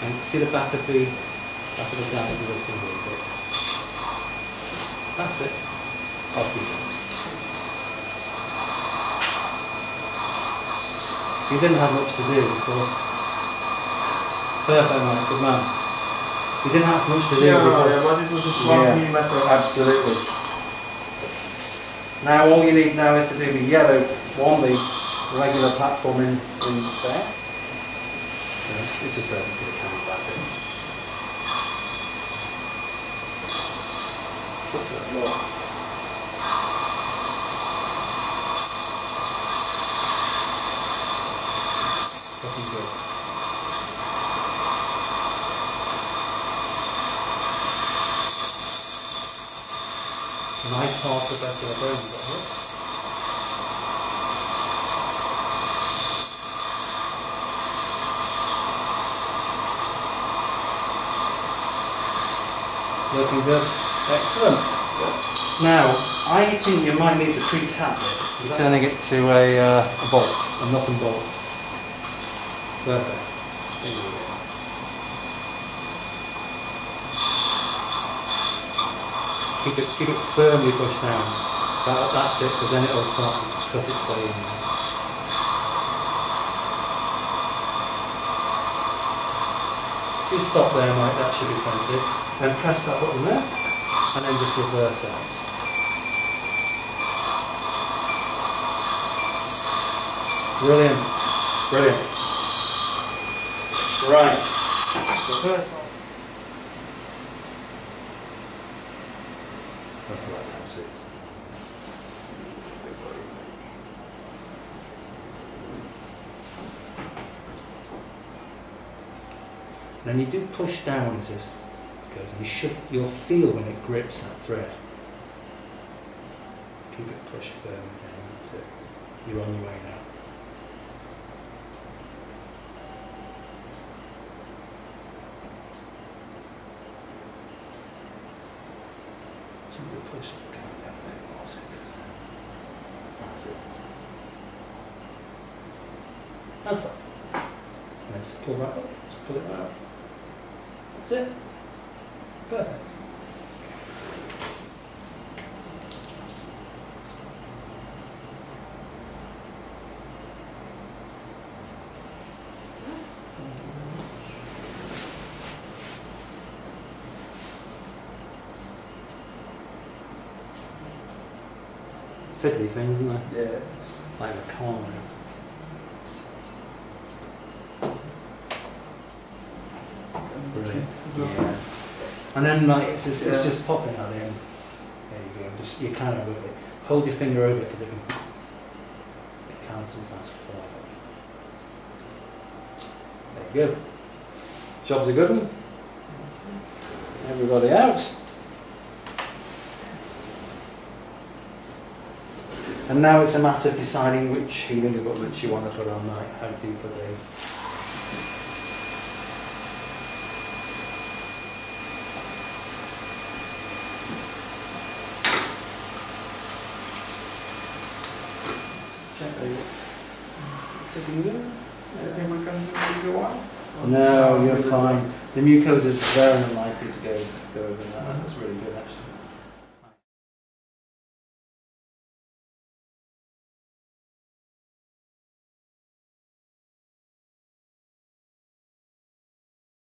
And see the back of the dab of the finger a bit. That's it. Off you go. You didn't have much to do, of course. Perfect, Mike. Good man. You didn't have much to do. Yeah, but it was just 1 millimeter. Absolutely. Now all you need now is to do the yellow one, the regular platform in there. It's just open to the camera, that's it. Looking good. Nice part of that bone you've got here. Looking good. Excellent. Now, I think you might need to pre-tap this. You're turning it to a bolt, a nut and bolt. Perfect. There you go. Keep it firmly pushed down. That's it, because then it'll start to cut its way in. If you stop there, Mike, that should be plenty. Then press that button there, and then just reverse out. Brilliant. Brilliant. Right. Reverse out. Like that, so it's then you do push down as this goes, and you'll feel when it grips that thread. Keep it pushed firmly down, that's it. You're on your way now. Push it down a bit more. That's it. That's that. And then just pull that up. Just pull it right up. That's it. Perfect. Fiddly things, isn't it? Yeah. Like a corner. Brilliant. Yeah. And then like it's just popping out the end. There you go. Just you kind of with it. Hold your finger over it because it can sometimes fly up. There you go. Job's a good one. Everybody out. And now it's a matter of deciding which healing abutments you want to put on, like how deep are they. Anything we can do on? No, you're fine. The mucosa is very unlikely to go over that. That's really good actually.